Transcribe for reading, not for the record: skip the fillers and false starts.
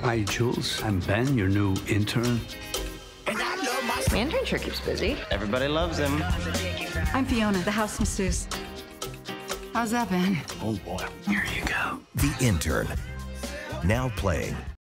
Hi, Jules. I'm Ben, your new intern. My intern sure keeps busy. Everybody loves him. I'm Fiona, the house masseuse. How's that been? Oh, boy. Here you go. The Intern. Now playing